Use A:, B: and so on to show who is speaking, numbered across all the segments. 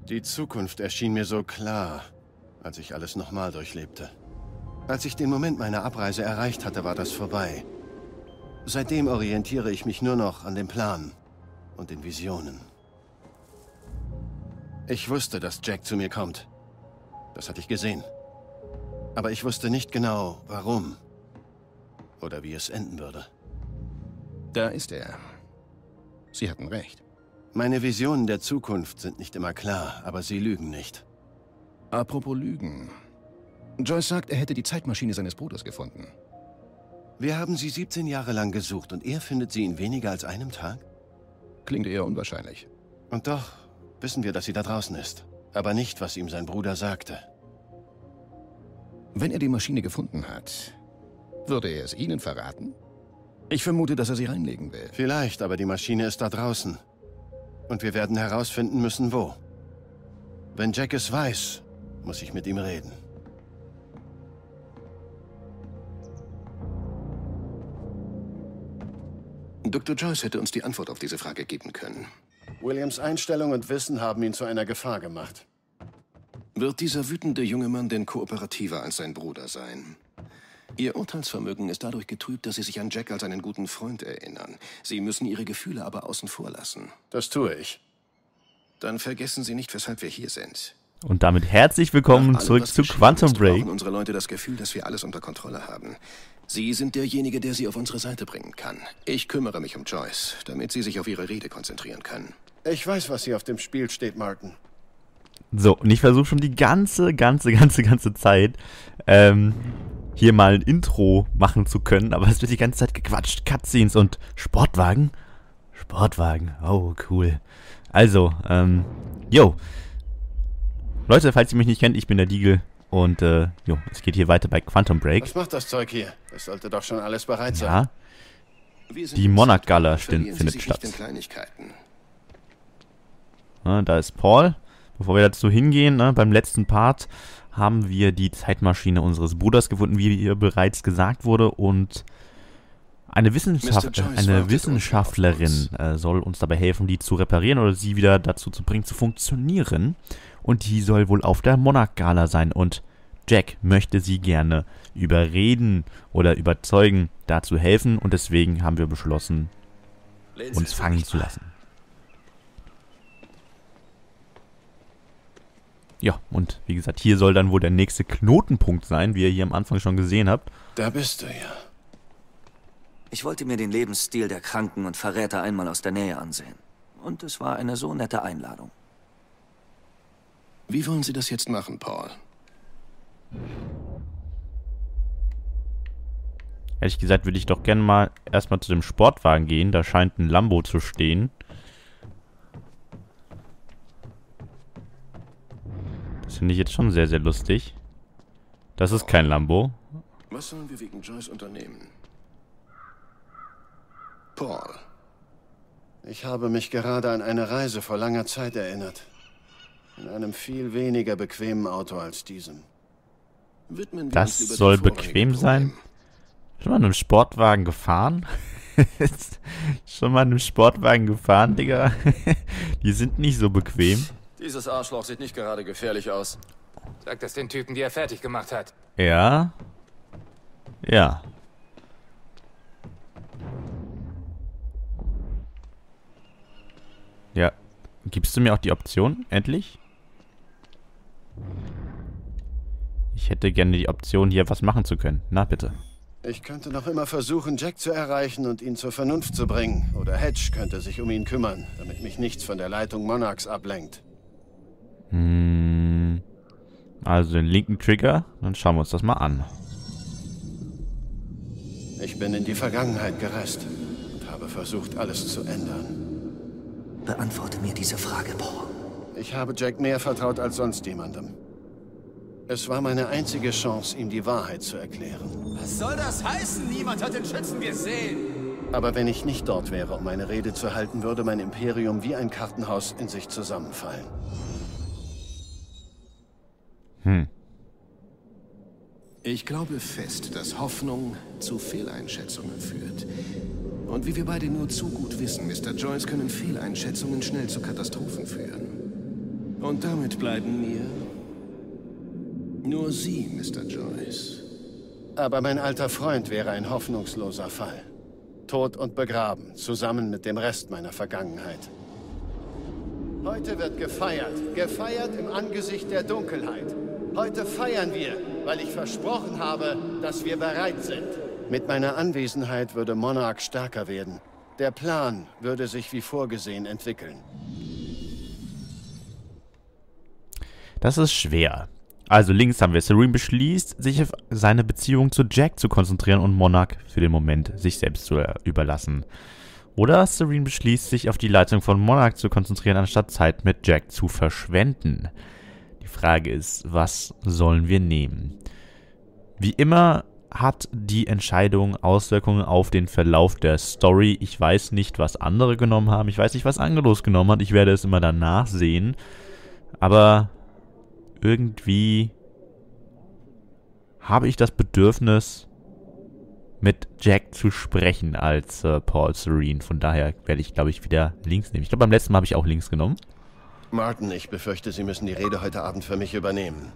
A: Die Zukunft erschien mir so klar, als ich alles nochmal durchlebte. Als ich den Moment meiner Abreise erreicht hatte, war das vorbei. Seitdem orientiere ich mich nur noch an dem Plan und den Visionen. Ich wusste, dass Jack zu mir kommt. Das hatte ich gesehen. Aber ich wusste nicht genau, warum oder wie es enden würde.
B: Da ist er. Sie hatten recht.
A: Meine Visionen der Zukunft sind nicht immer klar, aber sie lügen nicht.
B: Apropos Lügen. Joyce sagt, er hätte die Zeitmaschine seines Bruders gefunden.
A: Wir haben sie 17 Jahre lang gesucht und er findet sie in weniger als einem Tag?
B: Klingt eher unwahrscheinlich.
A: Und doch wissen wir, dass sie da draußen ist. Aber nicht, was ihm sein Bruder sagte.
B: Wenn er die Maschine gefunden hat, würde er es Ihnen verraten? Ich vermute, dass er sie reinlegen will.
A: Vielleicht, aber die Maschine ist da draußen. Und wir werden herausfinden müssen, wo. Wenn Jack es weiß, muss ich mit ihm reden.
B: Dr. Joyce hätte uns die Antwort auf diese Frage geben können.
A: Williams' Einstellung und Wissen haben ihn zu einer Gefahr gemacht.
B: Wird dieser wütende junge Mann denn kooperativer als sein Bruder sein? Ihr Urteilsvermögen ist dadurch getrübt, dass Sie sich an Jack als einen guten Freund erinnern. Sie müssen Ihre Gefühle aber außen vor lassen.
A: Das tue ich.
B: Dann vergessen Sie nicht, weshalb wir hier sind.
C: Und damit herzlich willkommen zurück zu Quantum Break.
B: Brauchen unsere Leute das Gefühl, dass wir alles unter Kontrolle haben. Sie sind derjenige, der sie auf unsere Seite bringen kann. Ich kümmere mich um Joyce, damit sie sich auf ihre Rede konzentrieren kann.
A: Ich weiß, was hier auf dem Spiel steht, Martin.
C: So, und ich versuche schon die ganze Zeit, hier mal ein Intro machen zu können, aber es wird die ganze Zeit gequatscht. Cutscenes und Sportwagen. Sportwagen, oh, cool. Also, Leute, falls ihr mich nicht kennt, ich bin der Deagle. Und, es geht hier weiter bei Quantum Break.
A: Was macht das Zeug hier? Das sollte doch schon alles bereit sein.
C: Ja, die Monarch Gala findet statt. Ja, da ist Paul. Bevor wir dazu hingehen, beim letzten Part haben wir die Zeitmaschine unseres Bruders gefunden, wie hier bereits gesagt wurde. Und eine Wissenschaftlerin soll uns dabei helfen, die zu reparieren oder sie wieder dazu zu bringen, zu funktionieren. Und die soll wohl auf der Monarch Gala sein. Und Jack möchte sie gerne überreden oder überzeugen, da zu helfen. Und deswegen haben wir beschlossen, uns fangen zu lassen. Ja, und wie gesagt, hier soll dann wohl der nächste Knotenpunkt sein, wie ihr hier am Anfang schon gesehen habt.
A: Da bist du ja.
D: Ich wollte mir den Lebensstil der Kranken und Verräter einmal aus der Nähe ansehen. Und es war eine so nette Einladung.
B: Wie wollen Sie das jetzt machen, Paul?
C: Ehrlich gesagt würde ich doch gerne mal erstmal zu dem Sportwagen gehen. Da scheint ein Lambo zu stehen. Das finde ich jetzt schon sehr, sehr lustig. Das ist kein Lambo.
B: Was sollen wir wegen Joyce unternehmen? Paul.
A: Ich habe mich gerade an eine Reise vor langer Zeit erinnert. In einem viel weniger bequemen Auto als diesem.
C: Das soll bequem sein? Schon mal in einem Sportwagen gefahren? Schon mal in einem Sportwagen gefahren, Digga? Die sind nicht so bequem.
E: Dieses Arschloch sieht nicht gerade gefährlich aus. Sagt es den Typen, die er fertig gemacht hat.
C: Ja. Ja. Ja. Gibst du mir auch die Option, endlich? Ich hätte gerne die Option, hier was machen zu können. Na, bitte.
A: Ich könnte noch immer versuchen, Jack zu erreichen und ihn zur Vernunft zu bringen. Oder Hedge könnte sich um ihn kümmern, damit mich nichts von der Leitung Monarchs ablenkt.
C: Also den linken Trigger, dann schauen wir uns das mal an.
A: Ich bin in die Vergangenheit gereist und habe versucht, alles zu ändern.
D: Beantworte mir diese Frage, Paul.
A: Ich habe Jack mehr vertraut als sonst jemandem. Es war meine einzige Chance, ihm die Wahrheit zu erklären.
E: Was soll das heißen? Niemand hat den Schützen gesehen.
A: Aber wenn ich nicht dort wäre, um meine Rede zu halten, würde mein Imperium wie ein Kartenhaus in sich zusammenfallen.
B: Ich glaube fest, dass Hoffnung zu Fehleinschätzungen führt. Und wie wir beide nur zu gut wissen, Mr. Joyce, können Fehleinschätzungen schnell zu Katastrophen führen. Und damit bleiben mir nur Sie, Mr. Joyce.
A: Aber mein alter Freund wäre ein hoffnungsloser Fall. Tot und begraben, zusammen mit dem Rest meiner Vergangenheit. Heute wird gefeiert. Gefeiert im Angesicht der Dunkelheit. Heute feiern wir, weil ich versprochen habe, dass wir bereit sind. Mit meiner Anwesenheit würde Monarch stärker werden. Der Plan würde sich wie vorgesehen entwickeln.
C: Das ist schwer. Also links haben wir Serene beschließt, sich auf seine Beziehung zu Jack zu konzentrieren und Monarch für den Moment sich selbst zu überlassen. Oder Serene beschließt, sich auf die Leitung von Monarch zu konzentrieren, anstatt Zeit mit Jack zu verschwenden. Die Frage ist, was sollen wir nehmen? Wie immer hat die Entscheidung Auswirkungen auf den Verlauf der Story. Ich weiß nicht, was andere genommen haben. Ich weiß nicht, was Angelos genommen hat. Ich werde es immer danach sehen. Aber irgendwie habe ich das Bedürfnis, mit Jack zu sprechen als Paul Serene. Von daher werde ich, glaube ich, wieder links nehmen. Ich glaube, beim letzten Mal habe ich auch links genommen.
A: Martin, ich befürchte, Sie müssen die Rede heute Abend für mich übernehmen.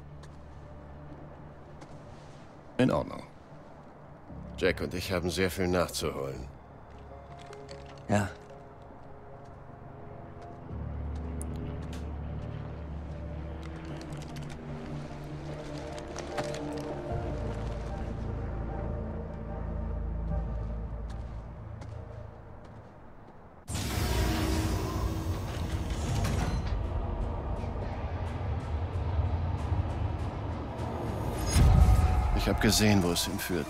B: In Ordnung.
A: Jack und ich haben sehr viel nachzuholen.
D: Ja.
A: Ich habe gesehen, wo es ihn führt.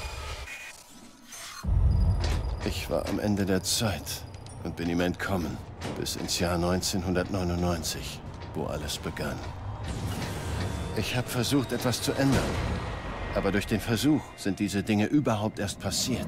A: Ich war am Ende der Zeit und bin ihm entkommen, bis ins Jahr 1999, wo alles begann. Ich habe versucht, etwas zu ändern, aber durch den Versuch sind diese Dinge überhaupt erst passiert.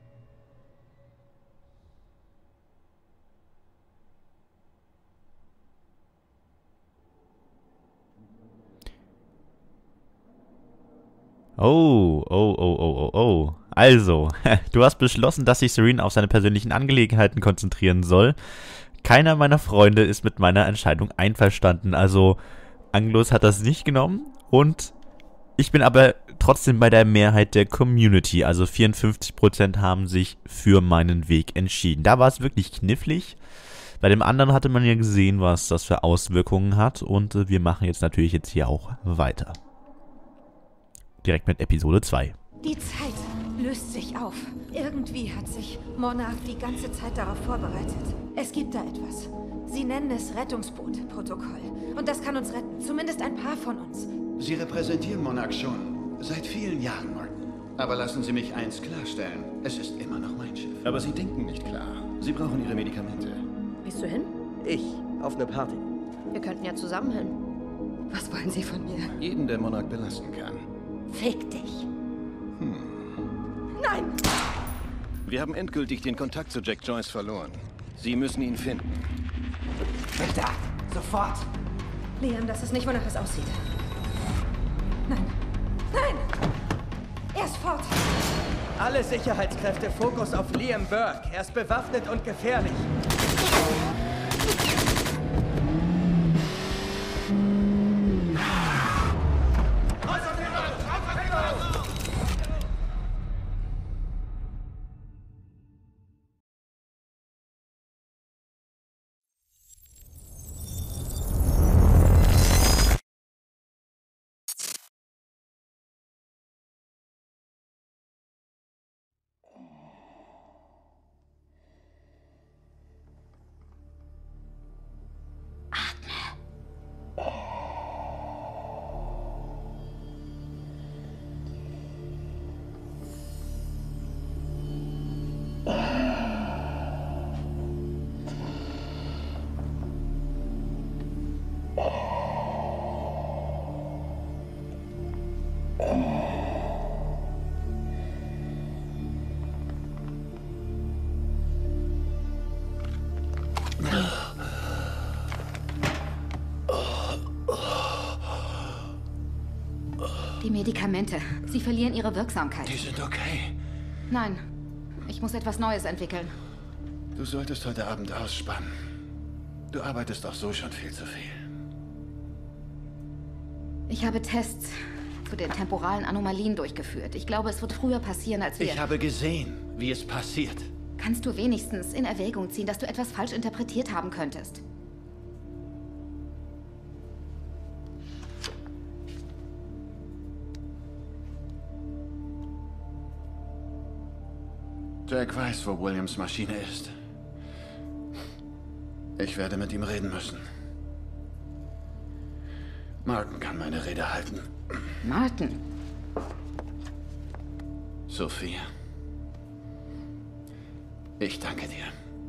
C: Oh. Also, du hast beschlossen, dass sich Serene auf seine persönlichen Angelegenheiten konzentrieren soll. Keiner meiner Freunde ist mit meiner Entscheidung einverstanden. Also, Angelos hat das nicht genommen und ich bin aber trotzdem bei der Mehrheit der Community. Also 54% haben sich für meinen Weg entschieden. Da war es wirklich knifflig. Bei dem anderen hatte man ja gesehen, was das für Auswirkungen hat und wir machen jetzt natürlich hier auch weiter. Direkt mit Episode 2.
F: Die Zeit löst sich auf. Irgendwie hat sich Monarch die ganze Zeit darauf vorbereitet. Es gibt da etwas. Sie nennen es Rettungsboot-Protokoll. Und das kann uns retten. Zumindest ein paar von uns.
G: Sie repräsentieren Monarch schon. Seit vielen Jahren, Martin. Aber lassen Sie mich eins klarstellen. Es ist immer noch mein Schiff.
B: Aber Sie denken nicht klar. Sie brauchen Ihre Medikamente.
H: Willst du hin?
I: Ich, auf eine Party.
H: Wir könnten ja zusammen hin.
F: Was wollen Sie von mir?
B: Jeden, der Monarch belasten kann.
F: Fick dich. Nein!
B: Wir haben endgültig den Kontakt zu Jack Joyce verloren. Sie müssen ihn finden.
I: Bitte, sofort!
F: Liam, das ist nicht, wonach es aussieht. Nein! Nein! Er ist fort!
I: Alle Sicherheitskräfte, Fokus auf Liam Burke. Er ist bewaffnet und gefährlich.
F: Die Medikamente. Sie verlieren ihre Wirksamkeit.
G: Die sind okay.
F: Nein. Ich muss etwas Neues entwickeln.
G: Du solltest heute Abend ausspannen. Du arbeitest auch so schon viel zu viel.
J: Ich habe Tests zu den temporalen Anomalien durchgeführt. Ich glaube, es wird früher passieren, als wir...
G: Ich habe gesehen, wie es passiert.
J: Kannst du wenigstens in Erwägung ziehen, dass du etwas falsch interpretiert haben könntest?
G: Jack weiß, wo Williams Maschine ist. Ich werde mit ihm reden müssen. Martin kann meine Rede halten.
J: Martin?
G: Sophie. Ich danke dir.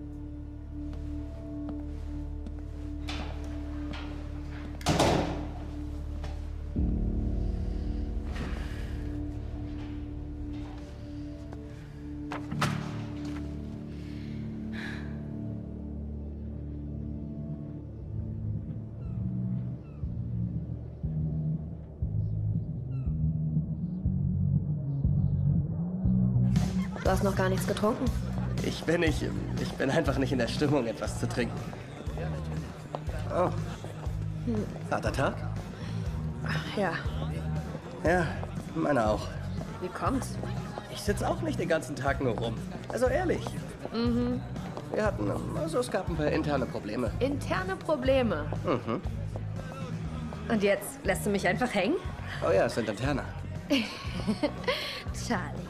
H: Du hast noch gar nichts getrunken?
I: Ich bin einfach nicht in der Stimmung, etwas zu trinken. Oh. Harter Tag?
H: Ach, ja.
I: Ja, meiner auch.
H: Wie kommt's?
I: Ich sitze auch nicht den ganzen Tag nur rum. Also ehrlich.
H: Mhm.
I: Es gab ein paar interne Probleme.
H: Interne Probleme?
I: Mhm.
H: Und jetzt lässt du mich einfach hängen?
I: Oh ja, es sind interne.
H: Charlie.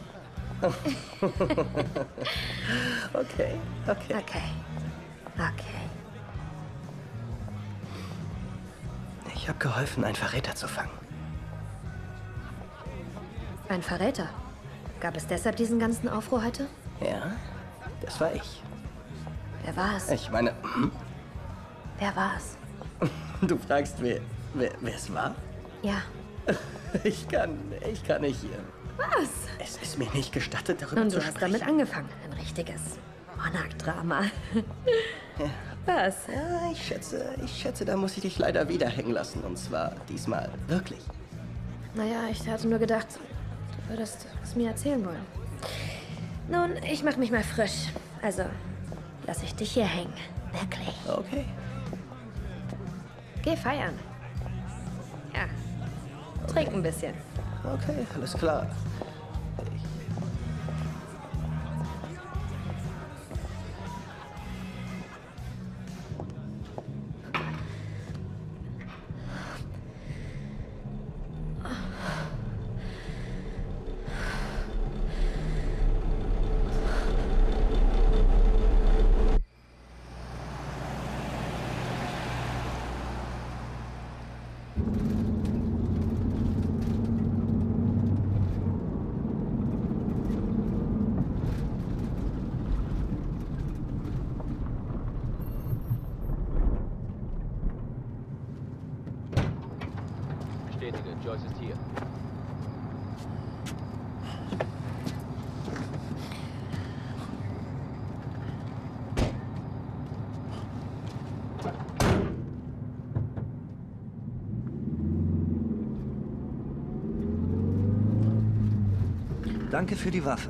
I: Okay. Ich habe geholfen, einen Verräter zu fangen.
H: Ein Verräter? Gab es deshalb diesen ganzen Aufruhr heute?
I: Ja, das war ich.
H: Wer war es?
I: Ich meine...
H: Wer war es?
I: Du fragst, wer es war?
H: Ja.
I: Ich kann nicht hier.
H: Was?
I: Es ist mir nicht gestattet, darüber
H: Und
I: zu
H: du
I: sprechen.
H: hast damit angefangen. Ein richtiges Monarch-Drama.
I: Ja.
H: Was?
I: Ja, ich schätze, da muss ich dich leider wieder hängen lassen. Und zwar diesmal wirklich.
H: Naja, ich hatte nur gedacht, du würdest es mir erzählen wollen. Nun, ich mach mich mal frisch. Also, lass ich dich hier hängen. Wirklich.
I: Okay.
H: Geh feiern. Ja. Trink ein bisschen.
I: Okay, alles klar.
K: Joyce ist hier.
D: Danke für die Waffe.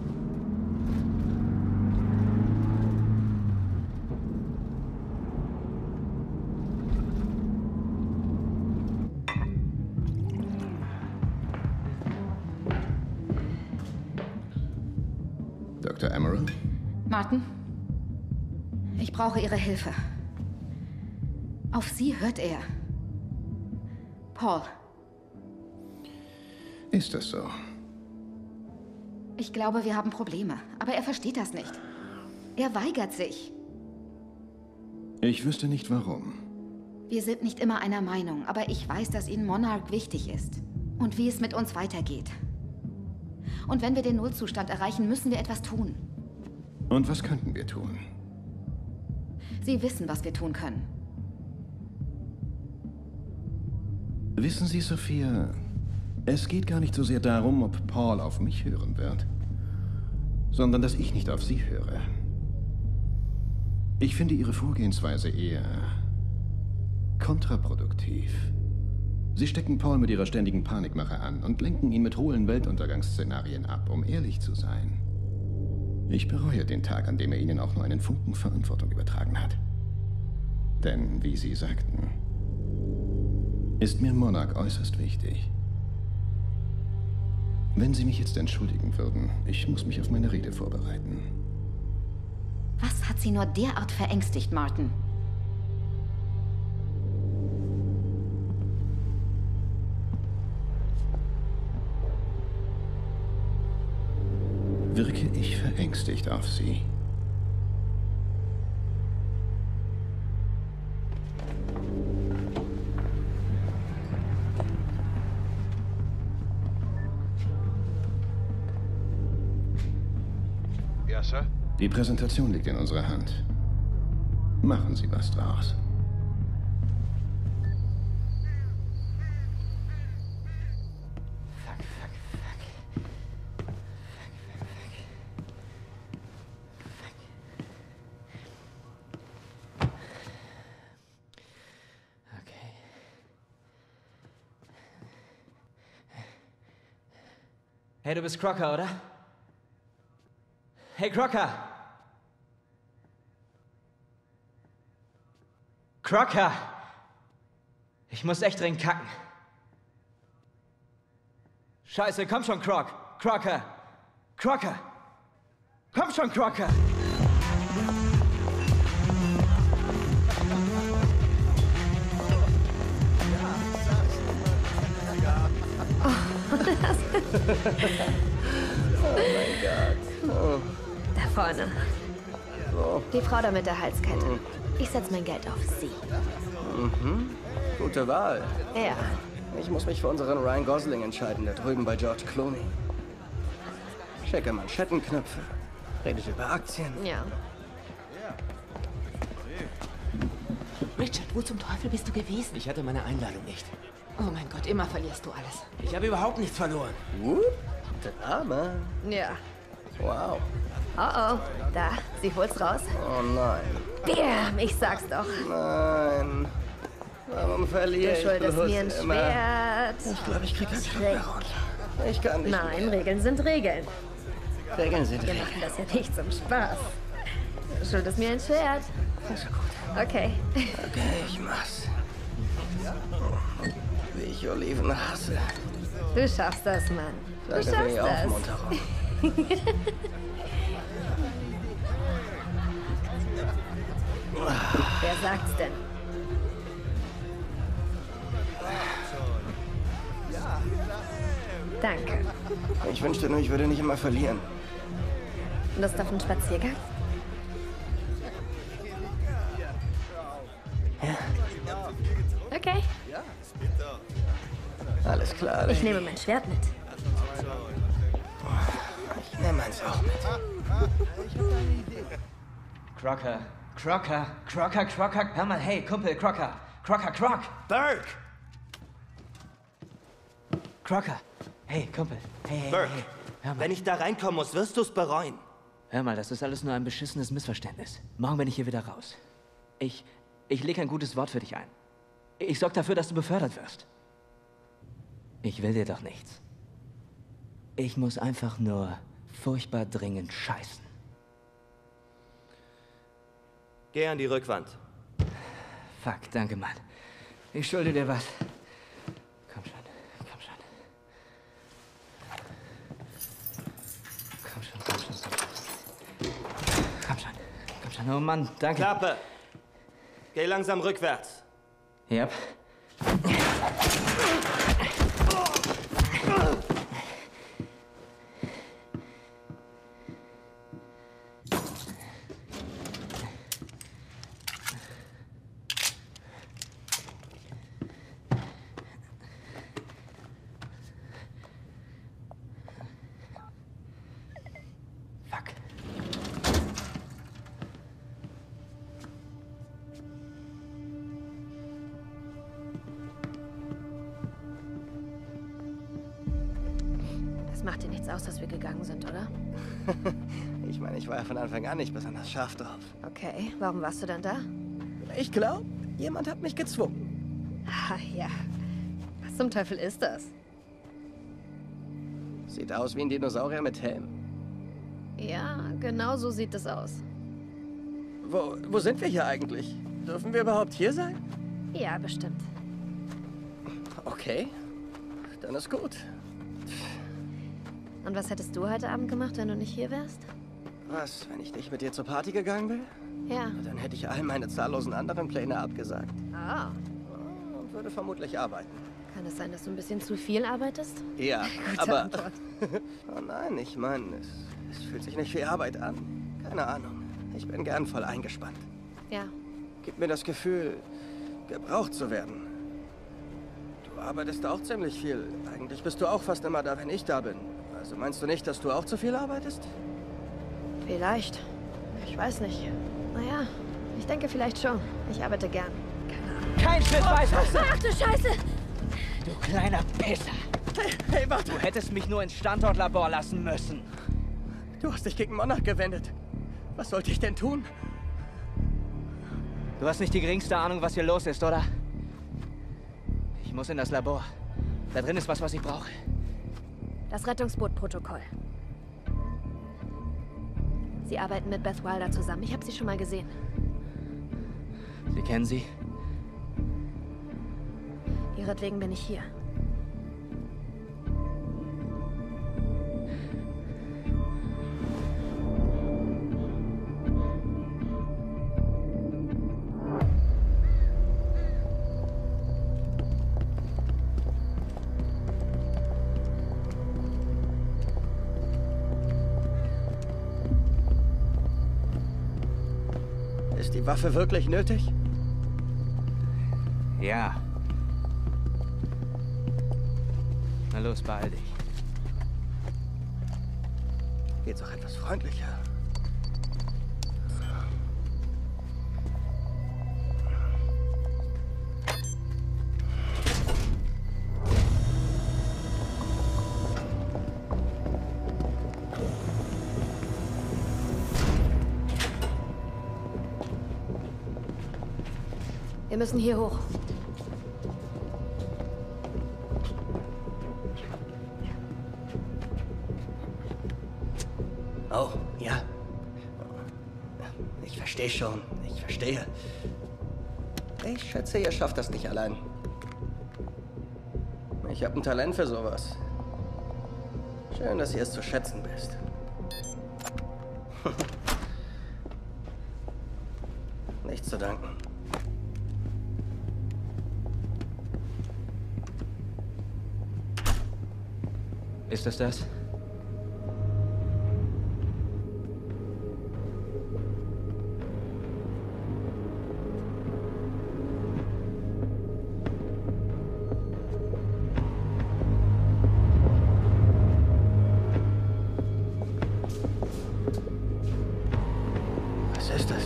B: Dr. Emerald?
J: Martin, ich brauche Ihre Hilfe. Auf Sie hört er. Paul.
B: Ist das so?
J: Ich glaube, wir haben Probleme, aber er versteht das nicht. Er weigert sich.
B: Ich wüsste nicht warum.
J: Wir sind nicht immer einer Meinung, aber ich weiß, dass Ihnen Monarch wichtig ist. Und wie es mit uns weitergeht. Und wenn wir den Nullzustand erreichen, müssen wir etwas tun.
B: Und was könnten wir tun?
J: Sie wissen, was wir tun können.
B: Wissen Sie, Sophia, es geht gar nicht so sehr darum, ob Paul auf mich hören wird, sondern dass ich nicht auf Sie höre. Ich finde Ihre Vorgehensweise eher kontraproduktiv. Sie stecken Paul mit Ihrer ständigen Panikmache an und lenken ihn mit hohlen Weltuntergangsszenarien ab, um ehrlich zu sein. Ich bereue den Tag, an dem er Ihnen auch nur einen Funken Verantwortung übertragen hat. Denn, wie Sie sagten, ist mir Monarch äußerst wichtig. Wenn Sie mich jetzt entschuldigen würden, ich muss mich auf meine Rede vorbereiten.
J: Was hat Sie nur derart verängstigt, Martin?
B: Wirke ich verängstigt auf Sie?
K: Ja, Sir?
B: Die Präsentation liegt in unserer Hand. Machen Sie was draus.
L: Hey, du bist Crocker, oder? Hey, Crocker! Crocker! Ich muss echt dringend kacken. Scheiße, komm schon, Crocker! Crocker! Komm schon, Crocker!
H: Oh mein Gott. Oh. Da vorne.
I: Oh.
H: Die Frau da mit der Halskette. Ich setze mein Geld auf sie.
I: Mhm. Gute Wahl.
H: Ja.
I: Ich muss mich für unseren Ryan Gosling entscheiden, da drüben bei George Clooney. Checke Manschettenknöpfe. Redet über Aktien.
H: Ja.
M: Richard, wo zum Teufel bist du gewesen?
L: Ich hatte meine Einladung nicht.
M: Oh mein Gott, immer verlierst du alles.
L: Ich habe überhaupt nichts verloren.
I: Drama.
H: Ja.
I: Wow.
H: Oh, da. Sie holt's raus.
I: Oh nein.
H: Bam, ich sag's doch.
I: Nein. Warum verliere ich?
H: Du schuldest mir ein
I: immer?
H: Schwert.
I: Ich glaube, ich krieg einen Schluck mehr runter. Ich kann nicht
H: Nein,
I: mehr.
H: Regeln sind Regeln.
I: Regeln sind
H: Wir
I: Regeln.
H: machen das ja nicht zum Spaß. Du schuldest mir ein Schwert. Okay.
I: Okay, ich mach's. Wie ich Oliven hasse.
H: Du schaffst das, Mann. Du
I: Danke für
H: schaffst
I: die
H: das.
I: Aufmunterung.
H: Wer sagt's denn? Danke.
I: Ich wünschte nur, ich würde nicht immer verlieren.
H: Lust auf einen Spaziergang?
I: Ja.
H: Okay.
I: Alles klar.
H: Ich nehme mein Schwert mit.
I: Ich nehme meins auch mit.
L: Crocker. Hör mal, hey, Kumpel, Crocker. Burke! Crocker. Hey, Kumpel. Hey,
N: Burke,
L: hey. Hör mal.
N: wenn ich da reinkommen muss, wirst du es bereuen.
L: Hör mal, das ist alles nur ein beschissenes Missverständnis. Morgen bin ich hier wieder raus. Ich lege ein gutes Wort für dich ein. Ich sorge dafür, dass du befördert wirst. Ich will dir doch nichts. Ich muss einfach nur furchtbar dringend scheißen.
N: Geh an die Rückwand.
L: Fuck, danke, Mann. Ich schulde dir was. Komm schon. Komm schon. Oh Mann, danke.
N: Klappe! Geh langsam rückwärts.
L: Yep.
H: Es macht dir nichts aus, dass wir gegangen sind, oder?
I: Ich meine, ich war ja von Anfang an nicht besonders scharf drauf.
H: Okay, warum warst du dann da?
I: Ich glaube, jemand hat mich gezwungen.
H: Ah, ja. Was zum Teufel ist das?
I: Sieht aus wie ein Dinosaurier mit Helm.
H: Ja, genau so sieht es aus.
I: Wo sind wir hier eigentlich? Dürfen wir überhaupt hier sein?
H: Ja, bestimmt.
I: Okay, dann ist gut.
H: Und was hättest du heute Abend gemacht, wenn du nicht hier wärst?
I: Was, wenn ich nicht mit dir zur Party gegangen wäre?
H: Ja.
I: Dann hätte ich all meine zahllosen anderen Pläne abgesagt.
H: Ah.
I: Und würde vermutlich arbeiten.
H: Kann es sein, dass du ein bisschen zu viel arbeitest?
I: Ja,
H: Gute
I: aber...
H: Antwort.
I: Oh nein, ich meine, es fühlt sich nicht wie Arbeit an. Keine Ahnung. Ich bin gern voll eingespannt.
H: Ja.
I: Gibt mir das Gefühl, gebraucht zu werden. Du arbeitest auch ziemlich viel. Eigentlich bist du auch fast immer da, wenn ich da bin. Also meinst du nicht, dass du auch zu viel arbeitest?
H: Vielleicht. Ich weiß nicht. Naja, ich denke vielleicht schon. Ich arbeite gern. Keine Ahnung.
L: Kein Schritt weiter!
H: Ach du Scheiße!
L: Du kleiner Pisser!
I: Hey, warte!
L: Du hättest mich nur ins Standortlabor lassen müssen.
I: Du hast dich gegen Monarch gewendet. Was sollte ich denn tun?
L: Du hast nicht die geringste Ahnung, was hier los ist, oder? Ich muss in das Labor. Da drin ist was ich brauche.
H: Das Rettungsbootprotokoll. Sie arbeiten mit Beth Wilder zusammen. Ich habe sie schon mal gesehen.
L: Sie kennen sie?
H: Ihretwegen bin ich hier.
I: Ist die Waffe wirklich nötig?
L: Ja. Na los, beeil dich.
I: Geht's doch etwas freundlicher.
H: Wir müssen hier hoch.
I: Oh, ja. Ich verstehe schon. Ich verstehe. Ich schätze, ihr schafft das nicht allein. Ich habe ein Talent für sowas. Schön, dass ihr es zu schätzen wisst. Nichts zu danken.
L: Ist das das?
I: Was ist das?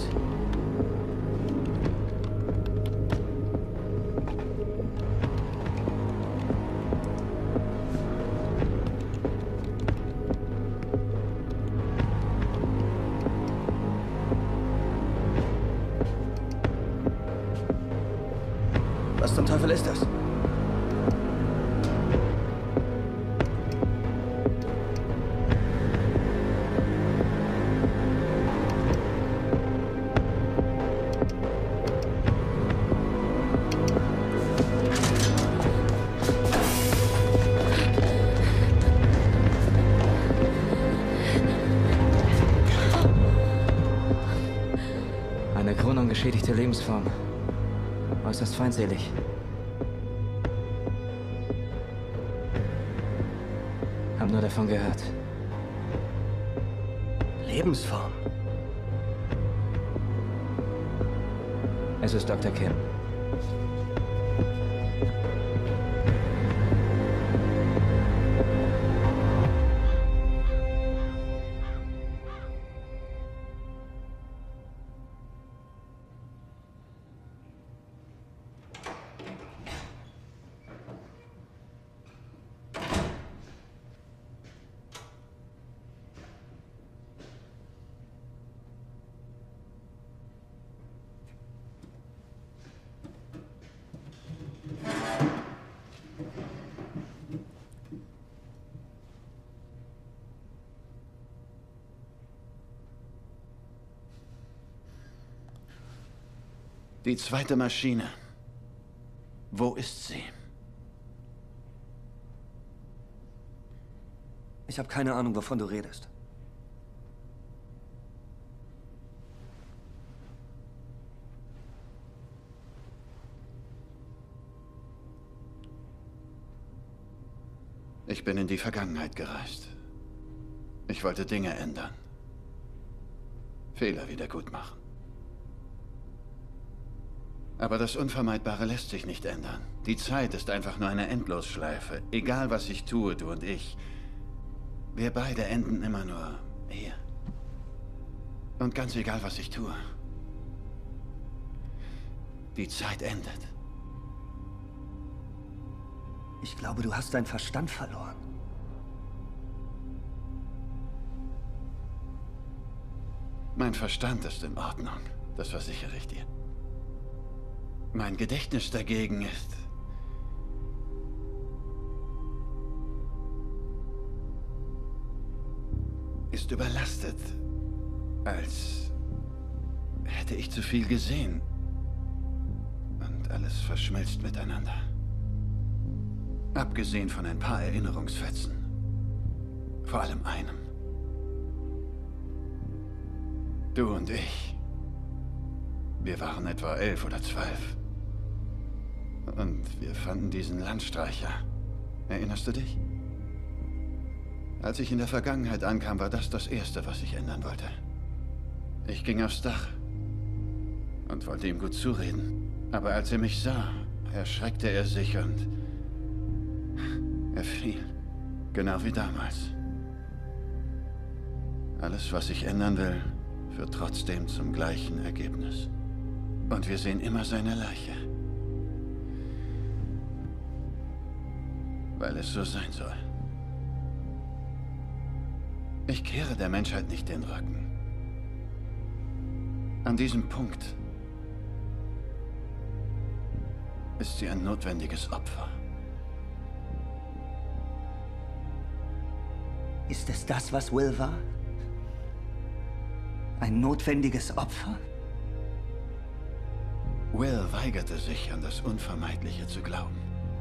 I: Was zum Teufel ist das?
L: Eine Krönung geschädigte Lebensform. Äußerst feindselig. Hab nur davon gehört.
I: Lebensform.
L: Es ist Dr. Kim.
G: Die zweite Maschine. Wo ist sie?
D: Ich habe keine Ahnung, wovon du redest.
G: Ich bin in die Vergangenheit gereist. Ich wollte Dinge ändern. Fehler wieder gut machen. Aber das Unvermeidbare lässt sich nicht ändern. Die Zeit ist einfach nur eine Endlosschleife. Egal, was ich tue, du und ich. Wir beide enden immer nur hier. Und ganz egal, was ich tue. Die Zeit endet.
D: Ich glaube, du hast deinen Verstand verloren.
G: Mein Verstand ist in Ordnung. Das versichere ich dir. Mein Gedächtnis dagegen ist überlastet. Als hätte ich zu viel gesehen. Und alles verschmilzt miteinander. Abgesehen von ein paar Erinnerungsfetzen. Vor allem einem. Du und ich. Wir waren etwa 11 oder 12. Und wir fanden diesen Landstreicher. Erinnerst du dich? Als ich in der Vergangenheit ankam, war das Erste, was ich ändern wollte. Ich ging aufs Dach und wollte ihm gut zureden. Aber als er mich sah, erschreckte er sich und er fiel. Genau wie damals. Alles, was ich ändern will, führt trotzdem zum gleichen Ergebnis. Und wir sehen immer seine Leiche. Weil es so sein soll. Ich kehre der Menschheit nicht den Rücken. An diesem Punkt ist sie ein notwendiges Opfer.
D: Ist es das, was Will war? Ein notwendiges Opfer?
G: Will weigerte sich, an das Unvermeidliche zu glauben.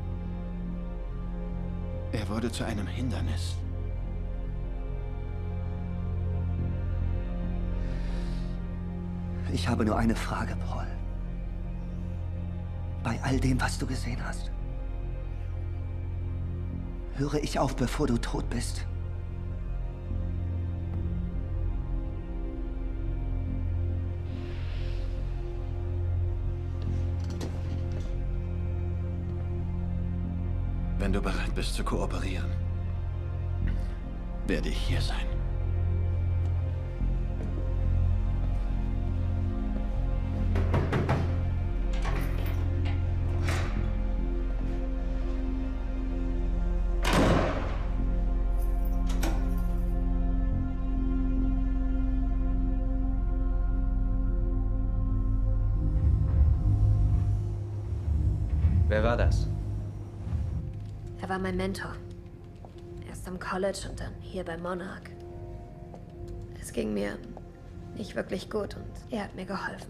G: Er wurde zu einem Hindernis.
D: Ich habe nur eine Frage, Paul. Bei all dem, was du gesehen hast, höre ich auf, bevor du tot bist?
G: Wenn du bereit bist zu kooperieren, werde ich hier sein.
L: Wer war das?
H: Er war mein Mentor. Erst am College und dann hier bei Monarch. Es ging mir nicht wirklich gut und er hat mir geholfen.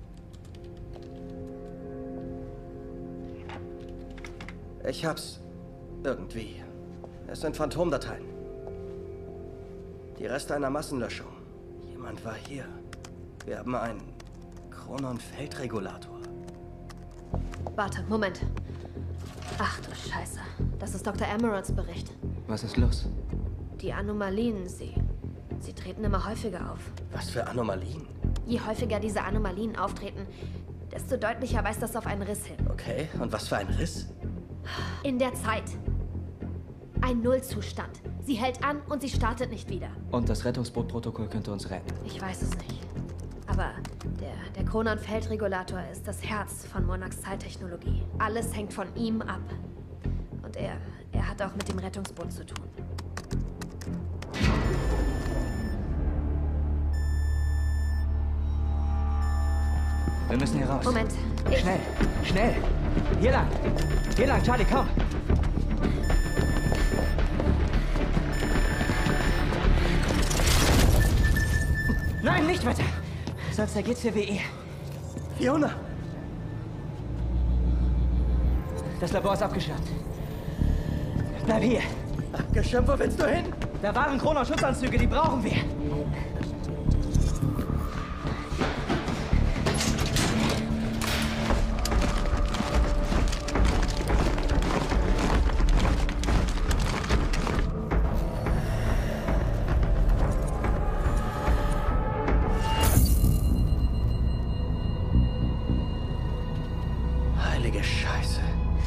I: Ich hab's. Irgendwie. Es sind Phantomdateien. Die Reste einer Massenlöschung. Jemand war hier. Wir haben einen Chronon-Feldregulator.
H: Warte, Moment. Ach du Scheiße. Das ist Dr. Emeralds Bericht.
L: Was ist los?
H: Die Anomalien, sie treten immer häufiger auf.
I: Was für Anomalien?
H: Je häufiger diese Anomalien auftreten, desto deutlicher weist das auf einen Riss hin.
I: Okay, und was für ein Riss?
H: In der Zeit. Ein Nullzustand. Sie hält an und sie startet nicht wieder.
L: Und das Rettungsbootprotokoll könnte uns retten.
H: Ich weiß es nicht. Aber der Chronon-Feldregulator ist das Herz von Monarchs Zeittechnologie. Alles hängt von ihm ab. Und er hat auch mit dem Rettungsboot zu tun.
L: Wir müssen hier raus.
H: Moment.
L: Schnell, schnell. Hier lang. Hier lang, Charlie, komm. Nein, nicht weiter. Sonst ergeht's dir wie eh.
I: Fiona!
L: Das Labor ist abgeschirmt. Bleib hier.
I: Abgeschirmt, wo willst du hin?
L: Da waren Chrono-Schutzanzüge, die brauchen wir.
I: Heilige Scheiße.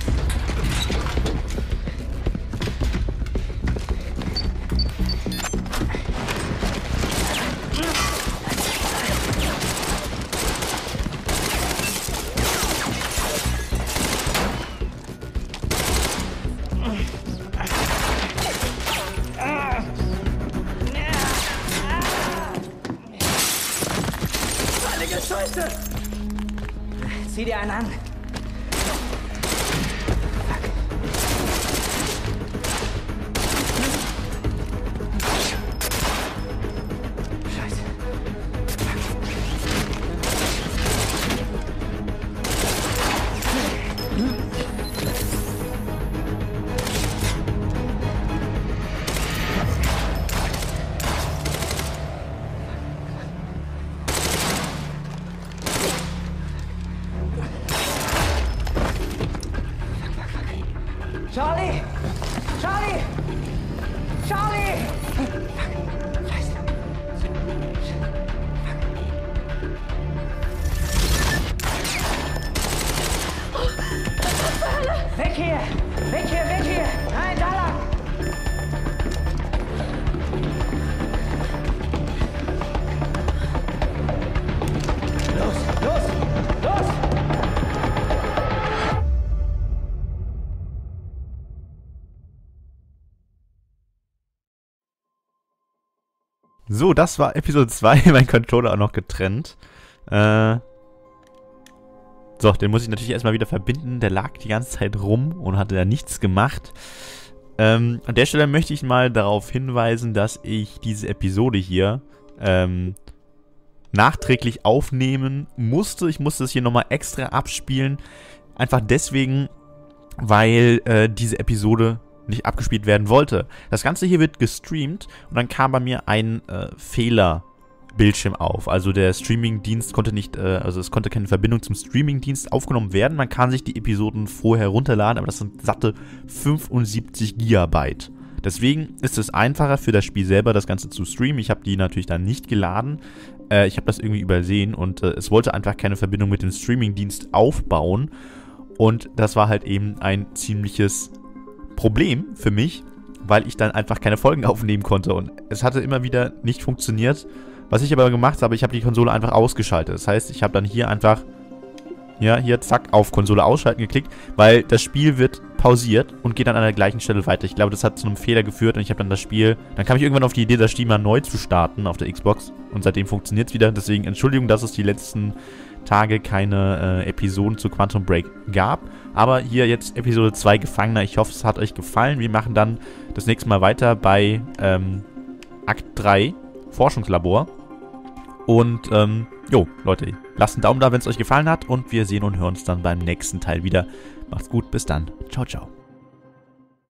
I: Heilige Scheiße!
L: Zieh dir einen an. Charlie! Charlie! Charlie! Scheiße. Weg hier! Weg hier! Weg hier! Nein, da lang! Los! Los! Los!
C: So, das war Episode 2, mein Controller auch noch getrennt. So, den muss ich natürlich erstmal wieder verbinden. Der lag die ganze Zeit rum und hatte da nichts gemacht. An der Stelle möchte ich mal darauf hinweisen, dass ich diese Episode hier nachträglich aufnehmen musste. Ich musste es hier nochmal extra abspielen. Einfach deswegen, weil diese Episode nicht abgespielt werden wollte. Das Ganze hier wird gestreamt und dann kam bei mir ein Fehlerbildschirm auf. Also der Streamingdienst konnte nicht, also es konnte keine Verbindung zum Streamingdienst aufgenommen werden. Man kann sich die Episoden vorher runterladen, aber das sind satte 75 Gigabyte. Deswegen ist es einfacher für das Spiel selber, das Ganze zu streamen. Ich habe die natürlich dann nicht geladen. Ich habe das irgendwie übersehen und es wollte einfach keine Verbindung mit dem Streamingdienst aufbauen. Und das war halt eben ein ziemliches Problem für mich, weil ich dann einfach keine Folgen aufnehmen konnte und es hatte immer wieder nicht funktioniert. Was ich aber gemacht habe, ich habe die Konsole einfach ausgeschaltet. Das heißt, ich habe dann hier einfach, ja, hier zack, auf Konsole ausschalten geklickt, weil das Spiel wird pausiert und geht dann an der gleichen Stelle weiter. Ich glaube, das hat zu einem Fehler geführt und ich habe dann das Spiel, dann kam ich irgendwann auf die Idee, das Spiel mal neu zu starten auf der Xbox und seitdem funktioniert es wieder. Deswegen Entschuldigung, dass es die letzten Tage keine Episoden zu Quantum Break gab. Aber hier jetzt Episode 2 Gefangener. Ich hoffe, es hat euch gefallen. Wir machen dann das nächste Mal weiter bei Akt 3 Forschungslabor. Und jo, Leute, lasst einen Daumen da, wenn es euch gefallen hat. Und wir sehen und hören uns dann beim nächsten Teil wieder. Macht's gut, bis dann. Ciao, ciao.